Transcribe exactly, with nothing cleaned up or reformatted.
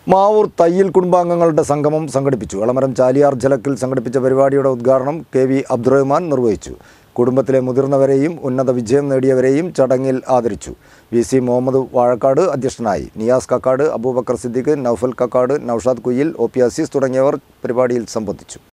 മാവൂർ തയ്യിൽ കുടുംബാംഗങ്ങളുടെ സംഗമം സംഘടിപ്പിച്ചു. എളമരം ചാലിയാർ ജലക്കിൽ സംഘടിപ്പിച്ച പരിപാടിയുടെ ഉദ്ഘാടനം കെ വി അബ്ദുറഹ്മാൻ നിർവഹിച്ചു. കുടുംബത്തിലെ മുതിർന്നവരെയും ഉന്നത വിജയം നേടിയവരെയും ചടങ്ങിൽ ആദരിച്ചു. വി സി മുഹമ്മദ് വാഴക്കാട് അധ്യക്ഷനായി. നിയാസ് കക്കാട്, അബൂബക്കർ സിദ്ദീഖ്, നൌഫൽ കക്കാട്, നൌഷാദ് കുയിൽ, ഒ പി അസീസ് തുടങ്ങിയവർ പരിപാടിയിൽ സംബന്ധിച്ചു.